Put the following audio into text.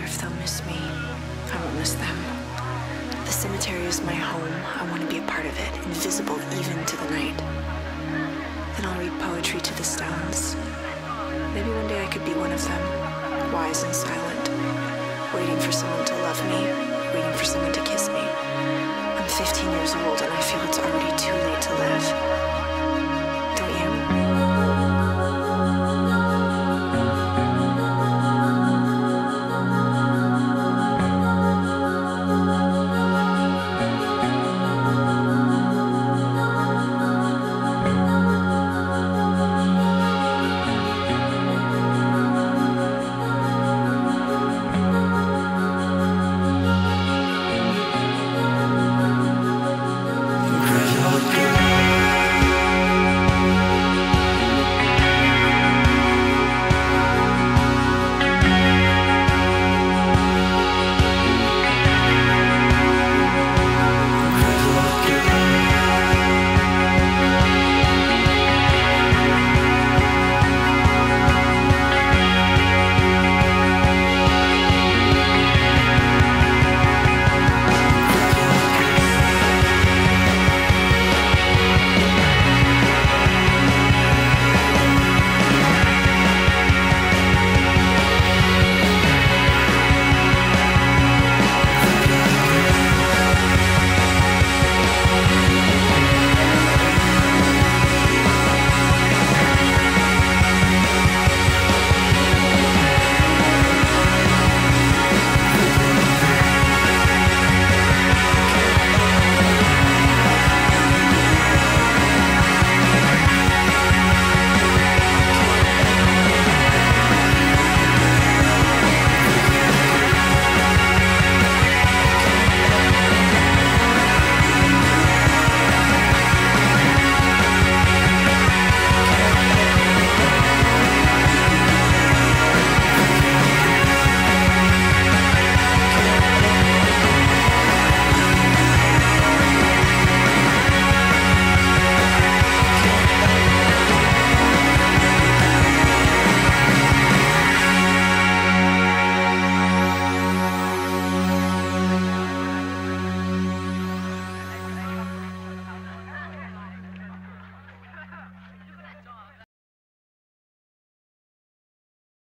if they'll miss me. I won't miss them. The cemetery is my home. I want to be a part of it, invisible even to the night. Then I'll read poetry to the stones. Maybe one day I could be one of them, wise and silent, waiting for someone to love me, waiting for someone to kiss me. I'm 15 years old and I feel it's already too late to live.